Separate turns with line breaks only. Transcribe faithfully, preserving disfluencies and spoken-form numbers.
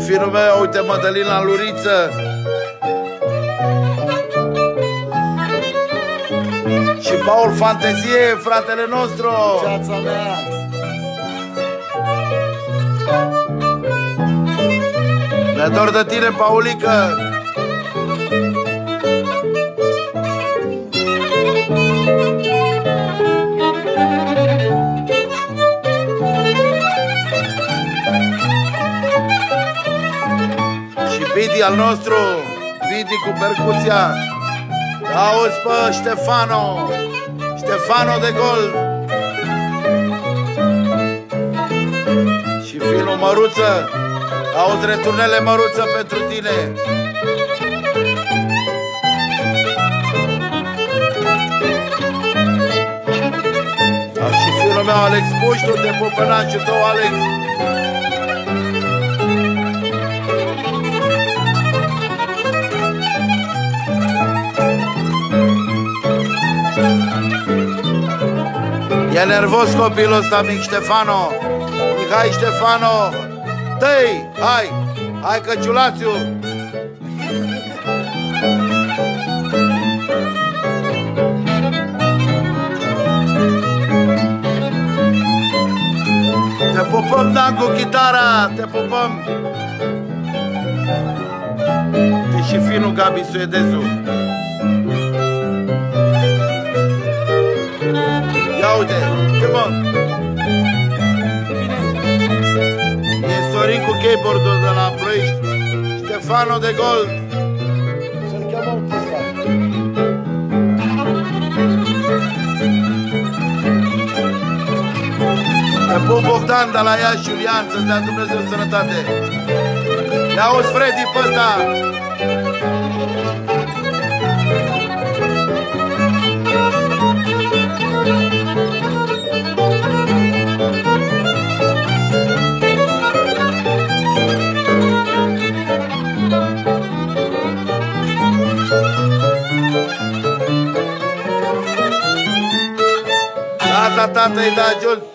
fiul meu, uite, Mădălina Luriță. Și Paul Fantezie, fratele nostru.
Viața mea.
Ne dor de tine, Paulică. Și Vidi al nostru, Vidi cu percuția. Auzi pe Ștefano, Ștefano de Gold. Și filul Măruță, auzi returnele Măruță pentru tine. A, și filul meu Alex Puștu, te pup în nașul tău, Alex. E nervos copilul ăsta mic, Ștefano. Mihai Ștefano. Dă-i, hai, hai căciulațiu. Te pupăm, Dan, cu chitara, te pupăm. E și finul Gabi Suedezu. Ia uite, ce bă? E Sorin cu keyboard-ul de la Ploiești. Ștefano de Gold.
Să-l cheamăm ăsta.
Te pup, Bogdan, de la Iași, Iulian, să-ți dea Dumnezeu sănătate. Ia auzi, Freddy, pe ăsta. Tata, tata, îi da jos.